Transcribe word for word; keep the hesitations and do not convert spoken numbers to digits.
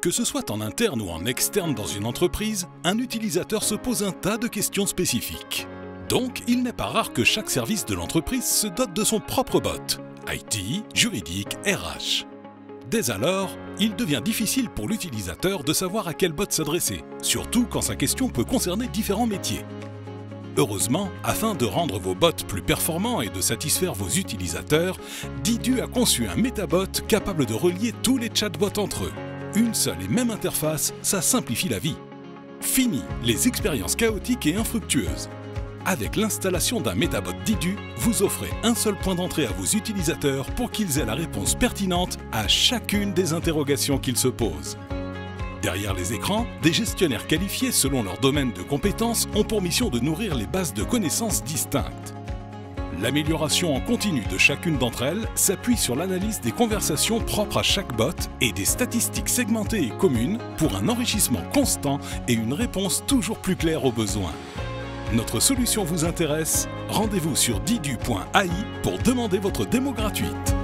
Que ce soit en interne ou en externe dans une entreprise, un utilisateur se pose un tas de questions spécifiques. Donc, il n'est pas rare que chaque service de l'entreprise se dote de son propre bot, I T, juridique, R H. Dès alors, il devient difficile pour l'utilisateur de savoir à quel bot s'adresser, surtout quand sa question peut concerner différents métiers. Heureusement, afin de rendre vos bots plus performants et de satisfaire vos utilisateurs, Didu a conçu un métabot capable de relier tous les chatbots entre eux. Une seule et même interface, ça simplifie la vie. Fini les expériences chaotiques et infructueuses. Avec l'installation d'un métabot Didu, vous offrez un seul point d'entrée à vos utilisateurs pour qu'ils aient la réponse pertinente à chacune des interrogations qu'ils se posent. Derrière les écrans, des gestionnaires qualifiés selon leur domaine de compétences ont pour mission de nourrir les bases de connaissances distinctes. L'amélioration en continu de chacune d'entre elles s'appuie sur l'analyse des conversations propres à chaque bot et des statistiques segmentées et communes pour un enrichissement constant et une réponse toujours plus claire aux besoins. Notre solution vous intéresse? Rendez-vous sur didu point A I pour demander votre démo gratuite.